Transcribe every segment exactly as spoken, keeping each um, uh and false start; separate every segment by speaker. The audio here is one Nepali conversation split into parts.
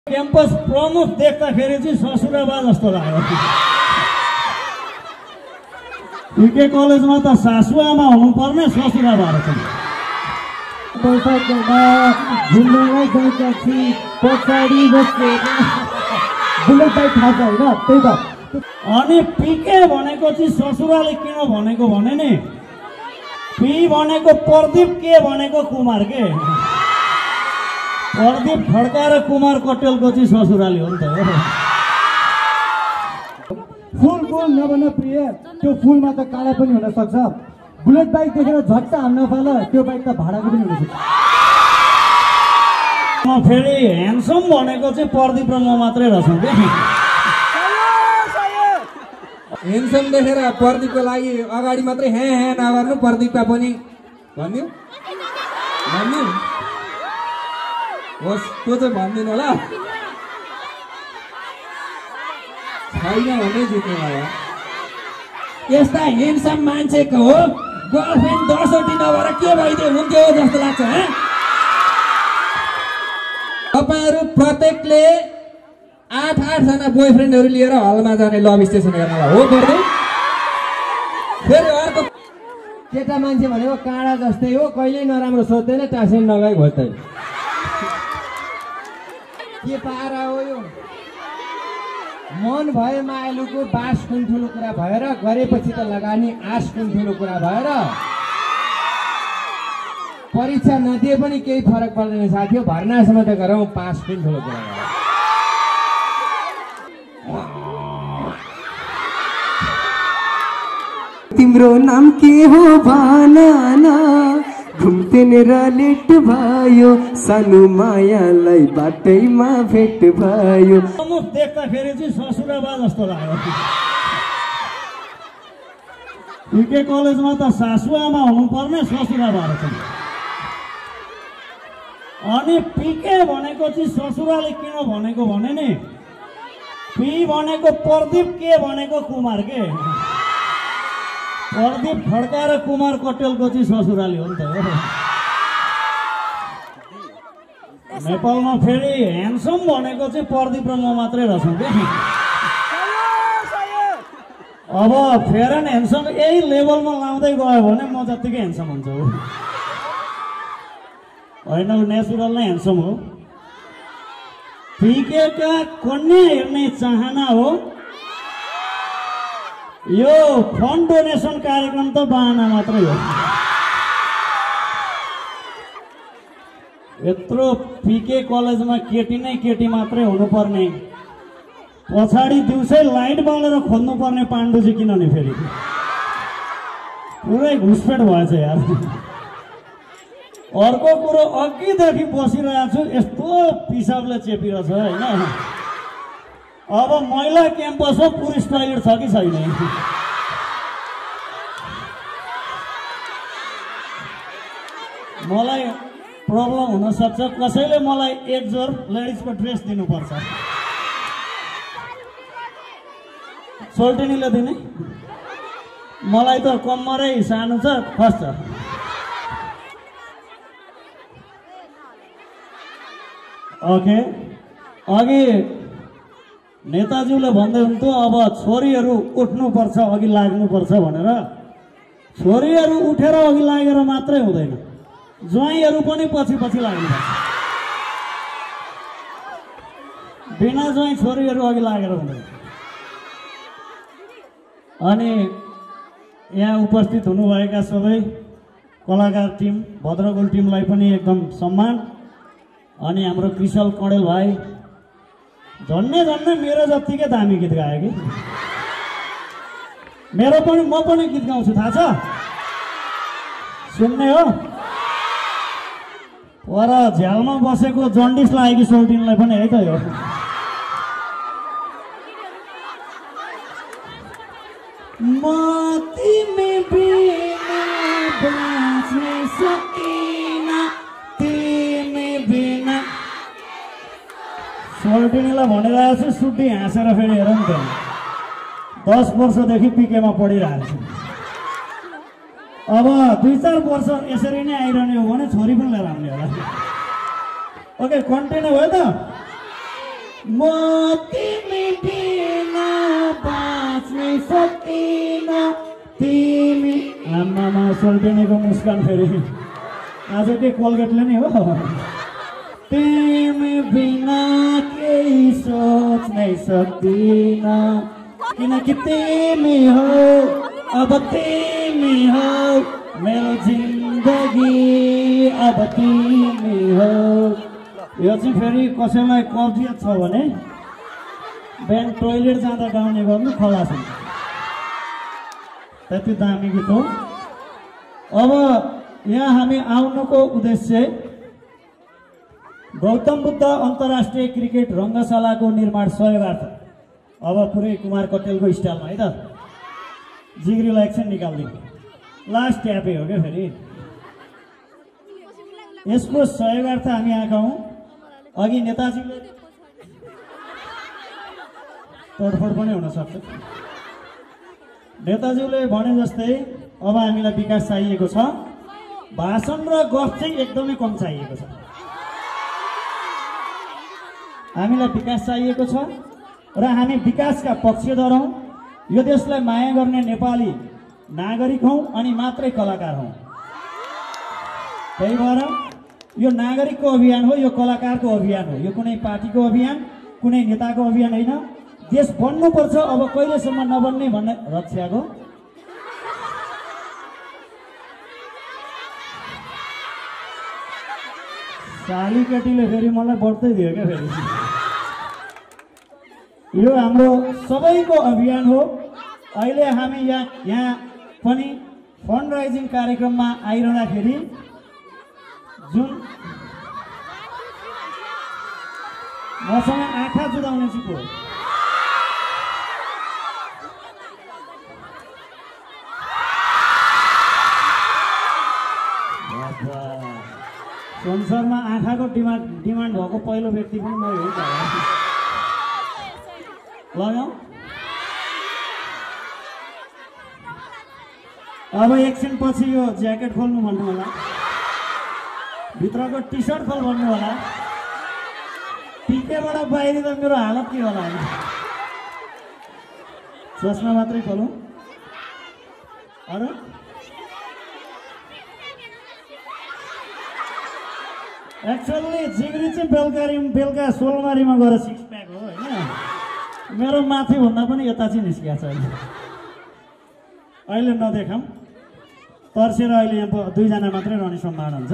Speaker 1: क्याम्पस प्रमुख देख्दाखेरि चाहिँ ससुराबा जस्तो लाग्यो। पिके कलेजमा त सासुआमा हुनुपर्ने ससुराबा रहेछ। अनि पिके भनेको चाहिँ ससुराले किन भनेको भने नि, पी भनेको प्रदीप, के भनेको कुमार, के प्रदीप खड्का र कुमार कटेलको चाहिँ ससुराली हो नि त।
Speaker 2: फुल फुल नभन प्रिय, त्यो फुलमा त काला पनि हुन सक्छ। बुलेट बाइक देखेर झट्ट हान्न पाल, त्यो बाइक त भाडाको पनि हुन सक्छ।
Speaker 1: म फेरि ह्यान्डसम भनेको चाहिँ प्रदीप र म मात्रै रहेछौँ के।
Speaker 3: ह्यान्डसम देखेर प्रदीपको लागि अगाडि मात्रै हे हे नगर्नु, प्रदीपका पनि भन्यो भन्यो होस्, त्यो चाहिँ भन्दिनँ होला। छैन भने जित्नु होला। यस्ता ह्यान्डसम मान्छेको हो गर्लफ्रेन्ड दसवटी नभएर के भइदियो हुन्थ्यो जस्तो लाग्छ। तपाईँहरू प्रत्येकले आठ आठजना बोयफ्रेन्डहरू लिएर हलमा जाने लभ स्टेसन हेर्नलाई हो पर्दै। फेरि अर्को
Speaker 2: केटा मान्छे भनेको काँडा जस्तै हो, कहिल्यै नराम्रो सोच्दैन, टाँसिन नगई घोज्दै। के पारा हो यो? मन भए मायालुको बास कुन ठुलो कुरा भएर, गरेपछि त लगानी आश कुन ठुलो कुरा भएर। परीक्षा नदिए पनि केही फरक पर्दैन साथी हो, भर्नासम्म त गरौँ पास कुन ठुलो कुरा भएर।
Speaker 4: तिम्रो नाम के हो भन, घुम्तेन र लेट भयो, सानो मायालाई बाटैमा भेट भयो।
Speaker 1: प्रमुख देख्दाखेरि चाहिँ ससुराबा जस्तो लाग्यो। पिके कलेजमा त सासुआमा हुनुपर्ने ससुराबा रहेछ। अनि पिके भनेको चाहिँ ससुराले किन भनेको भने नि, पी भनेको प्रदीप, के भनेको कुमार, के प्रदीप खड्का र कुमार कटेलको चाहिँ ससुराली हो नि त। नेपालमा फेरि ह्यान्डसम भनेको चाहिँ प्रदीप र म मात्रै रहेछौँ कि। अब फेयर एन्ड ह्यान्डसम यही लेभलमा लाउँदै गयो भने म जत्तिकै ह्यान्डसम हुन्छ होइन, नेचुरल नै ह्यान्डसम हो। पिकेका कन्या हेर्ने चाहना हो, यो फन्ड डोनेसन कार्यक्रम त बहाना मात्रै हो। यत्रो पिके कलेजमा केटी नै केटी मात्रै हुनुपर्ने, पछाडि दिउँसै लाइट बालेर खोज्नु पर्ने पाण्डु चाहिँ किन नि फेरि पुरै घुसपेट भएछ यार। अर्को कुरो, अघिदेखि बसिरहेको छु, यस्तो पिसाबले चेपिरहेछ होइन। अब महिला क्याम्पस हो, पुरुष टोयलेट छ कि छैन? मलाई प्रब्लम हुन सक्छ, कसैले मलाई एक जोर लेडिजको ड्रेस दिनुपर्छ। सोल्टिनीले दिने, मलाई त कम्मरै सानो छ, खस्छ। ओके, अघि नेताज्यूले भन्दै हुन्थ्यो अब छोरीहरू उठ्नुपर्छ, अघि लाग्नुपर्छ भनेर। छोरीहरू उठेर अघि लागेर मात्रै हुँदैन, ज्वाइँहरू पनि पछि पछि लाग्नुपर्छ। बिना ज्वाइँ छोरीहरू अघि लागेर हुँदैन। अनि यहाँ उपस्थित हुनुभएका सबै कलाकार टिम, भद्रगोल टिमलाई पनि एकदम सम्मान। अनि हाम्रो कृषल कणेल भाइ झन्नै झन्नै मेरो जत्तिकै दामी गीत गायो कि। मेरो पनि, म पनि गीत गाउँछु, थाहा छ? सुन्ने हो? पर झ्यालमा बसेको जन्डिस लागेको सोल्टिनलाई पनि है त यो। म तिमी बिना बाँच्न सकिन, तिमी बिना। सोल्टिनीलाई भनिरहेको छु, सुटी हाँसेर फेरि हेर नि त। दस वर्षदेखि पिकेमा पढिरहेको छु। अब दुई चार वर्ष यसरी नै आइरहने हो भने छोरी पनि लिएर आउने होला। ओके, कन्टिन्यू भयो त? म तिमी बिना बाँच्नै सक्दिन तिमी आमामा सोल्टिनीको मुस्कान फेरि आज के कोलगेटले नै हो तिमी बिना केही सोच्नै सक्दिन किनकि तिमी हो अब तिमी हो मेरो जिन्दगी अब तिमी हो। यो चाहिँ फेरि कसैलाई कब्जियत छ भने बिहान टोइलेट जाँदा गाउने गर्नु खलास हुन्छ त्यति दामी गीत हो। अब यहाँ हामी आउनुको उद्देश्य गौतम बुद्ध अन्तर्राष्ट्रिय क्रिकेट रङ्गशालाको निर्माण सहयोगार्थ अब पुरै कुमार कटेलको स्टाइलमा है त जिग्रीलाई एकछिन निकालिदिउँ लास्ट ट्यापे हो क्या फेरि यसको सहयोगार्थ हामी आएका हौँ। अघि नेताजीले तोडफोड पनि हुन सक्छ नेताजीले भने जस्तै अब हामीलाई विकास चाहिएको छ भाषण र गफ चाहिँ एकदमै कम चाहिएको छ हामीलाई विकास चाहिएको छ र हामी विकासका पक्षधर हौँ। यो देशलाई माया गर्ने नेपाली नागरिक हौँ अनि मात्रै कलाकार हौँ। त्यही भएर यो नागरिकको अभियान हो यो कलाकारको अभियान हो यो कुनै पार्टीको अभियान कुनै नेताको अभियान होइन। देश बन्नुपर्छ अब कहिलेसम्म नबन्ने भन्ने रक्षाको साली केटीले फेरि मलाई बढ्दै दियो क्या फेरि यो हाम्रो सबैको अभियान हो। अहिले हामी यहाँ यहाँ पनि फन्ड राइजिङ कार्यक्रममा आइरहँदाखेरि जुन मसँग आँखा जुदाउने चाहिँ को संसारमा आँखाको डिमान्ड डिमान्ड भएको पहिलो व्यक्ति पनि म हो लगाऊ। अब एकछिन पछि यो ज्याकेट खोल्नु भन्नु होला भित्रको टी सर्ट खोल भन्नु होला पिकेबाट बाहिर त मेरो हालत के होला होइन चस्मा मात्रै खोलौँ अरू एक्चुअली जिग्री चाहिँ बेलुका बेलुका सोलमारीमा गएर सिक्स प्याक हो होइन मेरो माथि भन्दा पनि यता चाहिँ निस्किएको छ अहिले अहिले नदेखाऊँ तर्सेर अहिले यहाँ दुईजना मात्रै रहने सम्भावना हुन्छ।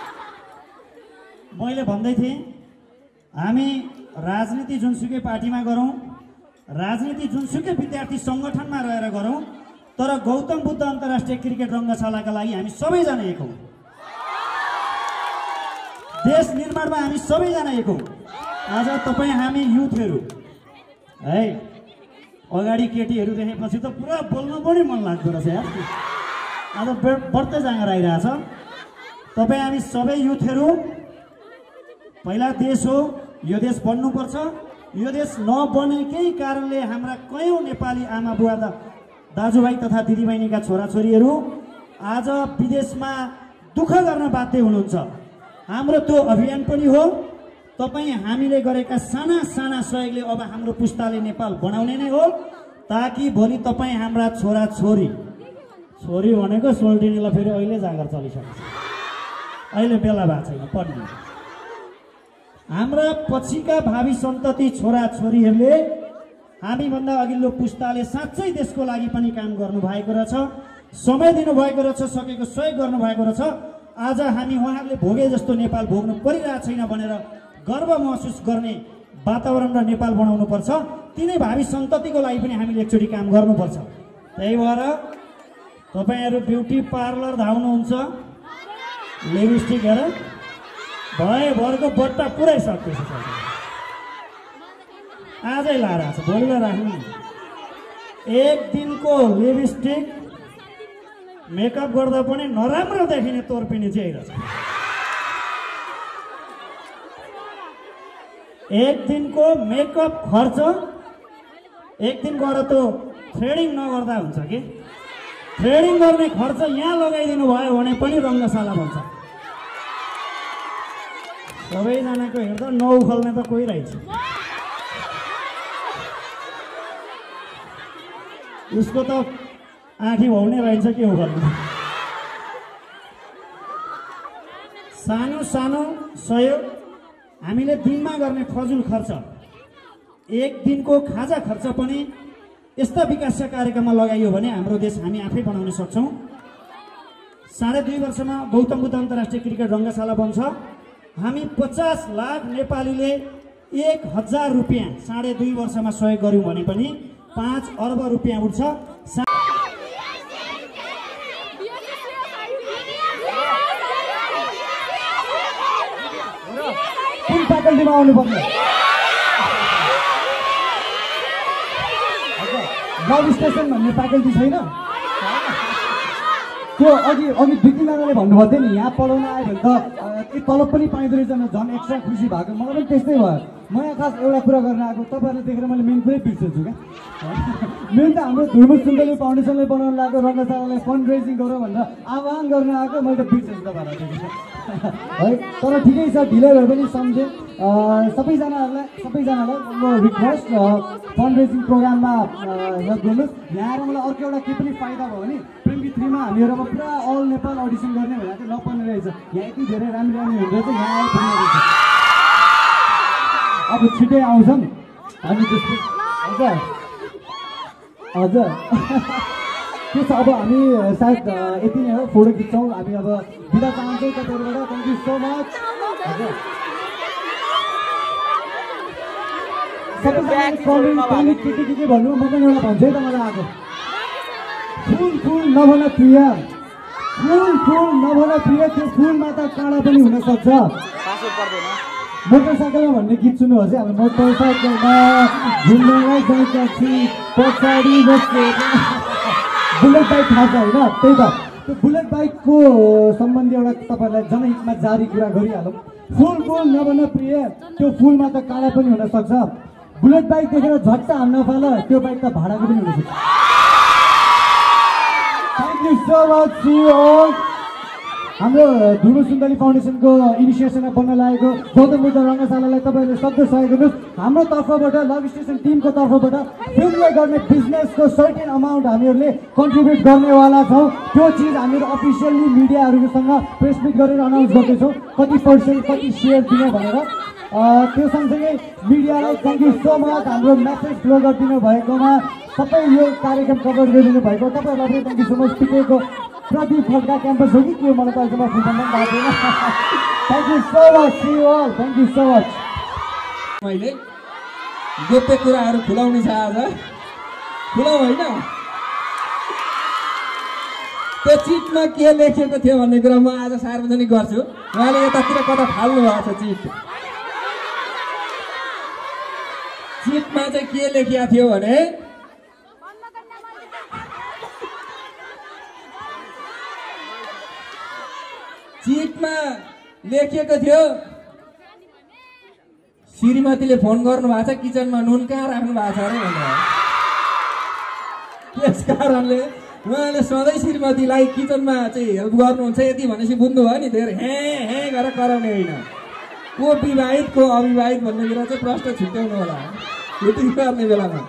Speaker 1: मैले भन्दै थिएँ हामी राजनीति जुनसुकै पार्टीमा गरौँ राजनीति जुनसुकै विद्यार्थी सङ्गठनमा रहेर गरौँ तर गौतम बुद्ध अन्तर्राष्ट्रिय क्रिकेट रङ्गशालाका लागि हामी सबैजना एक हौँ। देश निर्माणमा हामी सबैजना एक हौँ। आज तपाईँ हामी युथहरू है अगाडि केटीहरू देखेपछि त पुरा बोल्न पनि मन लाग्दो रहेछ यार आज बढ्दै जाँगर आइरहेछ। तपाईँ हामी सबै युथहरू पहिला देश हो यो देश बन्नुपर्छ यो देश नबनेकै कारणले हाम्रा कयौँ नेपाली आमा बुवा दाजुभाइ तथा दिदीबहिनीका छोराछोरीहरू आज विदेशमा दुःख गर्न बाध्य हुनुहुन्छ। हाम्रो त्यो अभियान पनि हो तपाईँ हामीले गरेका साना साना सहयोगले अब हाम्रो पुस्ताले नेपाल बनाउने नै हो ताकि भोलि तपाईँ हाम्रा छोराछोरी छोरी भनेको सोल्टिनीलाई फेरि अहिले जाँगर चलिसकेको छ अहिले बेला भएको छैन पढ्ने हाम्रा पछिका भावी सन्तति छोराछोरीहरूले हामीभन्दा अघिल्लो पुस्ताले साँच्चै देशको लागि पनि काम गर्नुभएको रहेछ समय दिनुभएको रहेछ सकेको सहयोग गर्नुभएको रहेछ। आज हामी उहाँहरूले भोगे जस्तो नेपाल भोग्नु परिरहेको छैन भनेर गर्व महसुस गर्ने वातावरण र नेपाल बनाउनुपर्छ। तिनै भावी सन्ततिको लागि पनि हामीले एकचोटि काम गर्नुपर्छ। त्यही भएर तपाईँहरू ब्युटी पार्लर धाउनुहुन्छ लिपस्टिक हेर भएभरको बट्टा पुरै सक्दैछ आजै लाएर आएको छ भोलिलाई राख्नु एक दिनको लिपस्टिक मेकअप गर्दा पनि नराम्रो देखिने तोर्पिने चाहिँ आइरहेछ। एक दिनको मेकअप खर्च एक दिन गएर त थ्रेडिङ नगर्दा हुन्छ कि थ्रेडिङ गर्ने खर्च यहाँ लगाइदिनु भयो भने पनि रङ्गशाला भन्छ। सबैजनाको हेर्दा नौ खोल्ने त कोही रहेछ उसको त आँखी भाउने रहन्छ के हो गर्नु। सानो सानो सहयोग हामीले दिनमा गर्ने फजुल खर्च, एक दिनको खाजा खर्च पनि यस्ता विकास कार्यक्रममा लगाइयो भने हाम्रो देश हामी आफै बनाउन सक्छौँ। साढे दुई वर्षमा गौतम बुद्ध अन्तर्राष्ट्रिय क्रिकेट रङ्गशाला बन्छ। हामी पचास लाख नेपालीले एक हजार रुपियाँ साढे दुई वर्षमा सहयोग गऱ्यौँ भने पनि पाँच अर्ब रुपियाँ उठ्छ।
Speaker 5: कुन फ्याकल्टीमा आउनुपर्ने? लभ स्टेसन भन्ने फ्याकल्टी छैन? त्यो अघि अघि दुई तिनजनाले भन्नुभएको थियो नि, यहाँ पढाउन आयो भने त के तलब पनि पाइँदो रहेछ, झन् एक्स्ट्रा खुसी भएको। मलाई पनि त्यस्तै भयो। म यहाँ खास एउटा कुरा गर्न आएको, तपाईँहरूले देखेर मैले मेन कुरै बिर्सेछु क्या। मेन त हाम्रो धुर्मुख सुन्दरी फाउन्डेसनले बनाउनु लागेको रङ्गशालालाई फन्ड रेजिङ गरौँ भनेर आह्वान गर्न आएको, मैले त बिर्सेछु तपाईँहरूलाई है। तर ठिकै छ, ढिलै भए पनि सम्झेँ। सबैजनाहरूलाई सबैजनालाई म रिक्वेस्ट, फन्ड रेजिङ प्रोग्राममा हेल्प गर्नुहोस्। यहाँ आएर मलाई अर्को एउटा केही पनि फाइदा भयो भने प्रेमी थ्रीमा हामीहरूमा पुरा अल नेपाल अडिसन गर्ने भनेर चाहिँ नपर्ने रहेछ। यहाँ यति धेरै राम्रो राम्रो हुँदो रहेछ, यहाँ आएर पुग्ने रहेछ। अब छिटै आउँछन् अनि त्यसपछि हजुर हजुर के छ, अब हामी सायद यति नै हो, फोटो खिच्छौँ हामी। अब बिदा चाहन्छौँ तपाईँहरूबाट। Thank you so much. हजुर सबैजना के के के के भन्नु, म पनि एउटा भन्छु है त, मलाई आएको फुल फुल नभन प्रिय, फुल फुल नभन प्रिय, त्यो फुलमा त काँडा पनि हुनसक्छ। मोटरसाइकलमा भन्ने गीत सुन्नुहोस् है। अब मोटरसाइकलमा घुम्नलाई गएका छु पछाडि बसेर, बुलेट बाइक थाहा छ होइन? त्यही त, त्यो बुलेट बाइकको सम्बन्धी एउटा तपाईँहरूलाई जनहितमा जारी कुरा गरिहालौँ। फुल फुल नभन प्रिय, त्यो फुलमा त काँडा पनि हुनसक्छ। बुलेट बाइक देखेर झट्ट हान्न पाल, त्यो बाइक त भाडाको पनि हुनसक्छ। Thank you so much you all. हाम्रो धुर्मुख सुन्दरी फाउन्डेसनको इनिसिएसनमा बन्न लागेको गौतम बुद्ध रङ्गशालालाई तपाईँहरूले सक्दो सहयोग गर्नुहोस्। हाम्रो तर्फबाट, लभ स्टेसन टिमको तर्फबाट फिल्मले गर्ने बिजनेसको सर्टेन अमाउन्ट हामीहरूले कन्ट्रिब्युट गर्नेवाला छौँ। त्यो चिज हामीहरू अफिसियल्ली मिडियाहरूसँग प्रेस मिट गरेर अनाउन्स गर्दैछौँ, कति पर्सेन्ट कति सेयर दिने भनेर। त्यो सँगसँगै मिडियालाई थ्याङ्क यू सो मच, हाम्रो मेसेज फ्लो गरिदिनु भएकोमा, सबै यो कार्यक्रम कभर गरिदिनु भएको तपाईँहरूलाई पनि थ्याङ्क यू सो मच। पिकेको प्रदीप खड्का क्याम्पस हो कि के, मलाई त अहिलेसम्म फुल पनि थाहा छैन। Thank you so much you all, thank you so much.
Speaker 3: मैले गोप्य कुराहरू खुलाउने छ आज, खुलाउँ होइन? त्यो चिटमा के लेखेको थियो भन्ने कुरा म आज सार्वजनिक गर्छु। उहाँले यतातिर कता फाल्नु भएको छ चिट। चिटमा चाहिँ के लेखिएको थियो भने चिटमा लेखिएको थियो, श्रीमतीले फोन गर्नु भएको छ किचनमा नुन कहाँ राख्नु भएको छ अरे भनेर। त्यस कारणले उहाँले सधैँ श्रीमतीलाई किचनमा चाहिँ हेल्प गर्नुहुन्छ यति भनेपछि बुझ्नुभयो नि, धेरै हे हे गरेर कराउने होइन। को विवाहित को अविवाहित भन्ने कुरा चाहिँ प्रश्न छुट्याउनु होला मिटिङ गर्ने बेलामा।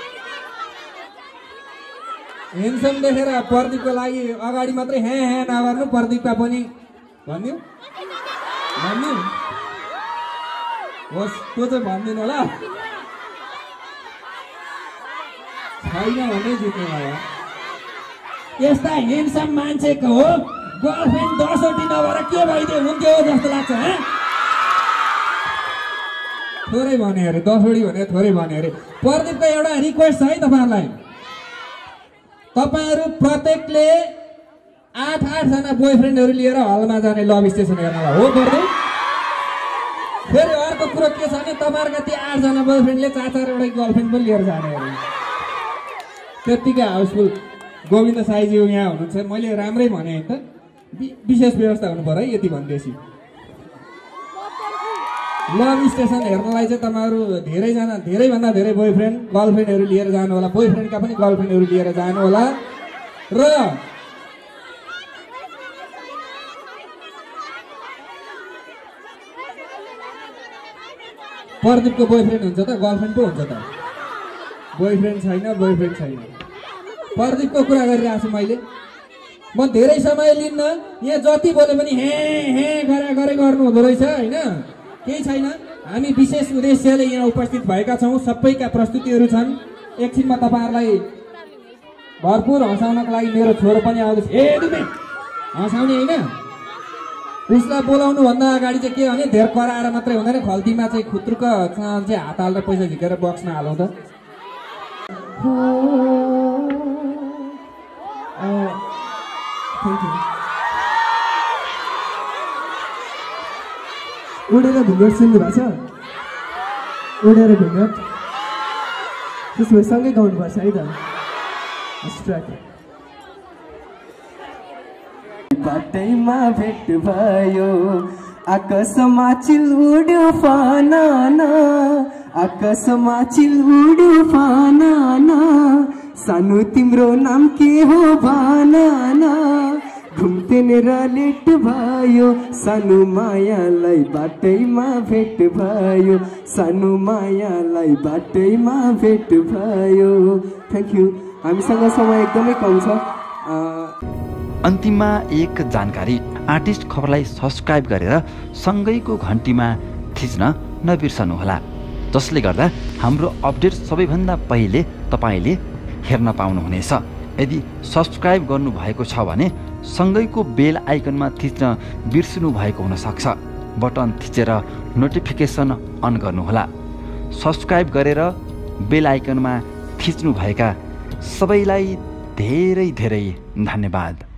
Speaker 3: हेन्डसम देखेर प्रदीपको लागि अगाडि मात्रै हे हे नगर्नु, प्रदीपका पनि भन्यो भन्यो होस्, त्यो चाहिँ भनिदिनु होला। छैन भने जित्नु होला। यस्ता हेन्डसम मान्छेको हो गर्लफ्रेन्ड दसवटी नभएर के भइदियो हुन्थ्यो जस्तो लाग्छ। थोरै भन्यो अरे, दसवटी भने थोरै भन्यो अरे। प्रदीपको एउटा रिक्वेस्ट छ है तपाईँहरूलाई, तपाईँहरू प्रत्येकले आठ आठजना बोयफ्रेन्डहरू लिएर हलमा जाने लभ स्टेसन हेर्नलाई हो पर्दैन। फेरि अर्को कुरो के छ भने तपाईँहरूका ती आठजना बोयफ्रेन्डले चार चारवटा गर्लफ्रेन्ड पनि लिएर जाने अरे। त्यत्तिकै हाउसफुल। गोविन्द साईजी यहाँ हुनुहुन्छ, मैले राम्रै भने त विशेष व्यवस्था हुनु पर्यो है, यति भन्दैछु। लभ स्टेसन हेर्नलाई चाहिँ तपाईँहरू धेरैजना, धेरैभन्दा धेरै बोयफ्रेन्ड गर्लफ्रेन्डहरू लिएर जानु होला, बोयफ्रेन्डका पनि गर्लफ्रेन्डहरू लिएर जानु होला। र प्रदीपको बोयफ्रेन्ड हुन्छ त गर्लफ्रेन्ड पो हुन्छ त? बोयफ्रेन्ड छैन, बोयफ्रेन्ड छैन। प्रदीपको कुरा गरिरहेको छु मैले। म धेरै समय लिन्न, यहाँ जति बोले पनि हे हे गरे गरे गर्नु हुँदो रहेछ होइन, केही छैन। हामी विशेष उद्देश्यले यहाँ उपस्थित भएका छौँ, सबैका प्रस्तुतिहरू छन्। एकछिनमा तपाईँहरूलाई भरपुर हँसाउनको लागि मेरो छोरो पनि आउँदैछ। ए दुबे हँसाउने होइन, उसलाई बोलाउनु भन्दा अगाडि चाहिँ के भने धेर कराएर मात्रै हुँदैन, खल्तीमा चाहिँ खुत्रुक चाहिँ हात हालेर पैसा झिकेर बक्समा हालौँ त।
Speaker 4: उडेर घुँघट सुन्नु भएको छ? उडेर घुँघट त्यसो भए सँगै गाउनुपर्छ है त। बाटैमा भेट भयो, आकाशमा चिल उड्यो फाना, आकाशमा चिल उड्यो फाना, सानो तिम्रो नाम के हो भाना, घुम्तेनेर लेट भयो, सानो मायालाई बाटैमा भेट भयो, सानो मायालाई बाटैमा भेट भयो। Thank you. हामीसँग समय एकदमै कम छ।
Speaker 6: अन्तिममा एक जानकारी, आर्टिस्ट खबरलाई सब्सक्राइब गरेर सँगैको घन्टीमा थिच्न नबिर्सनुहोला, जसले गर्दा हाम्रो अपडेट सबैभन्दा पहिले तपाईँले हेर्न पाउनुहुनेछ। यदि सब्सक्राइब गर्नुभएको छ भने सँगैको बेल आइकनमा थिच्न बिर्सिनु भएको हुनसक्छ। बटन थिचेर नोटिफिकेसन अन गर्नुहोला। सब्सक्राइब गरेर बेल आइकनमा थिच्नुभएका सबैलाई धेरै धेरै धन्यवाद।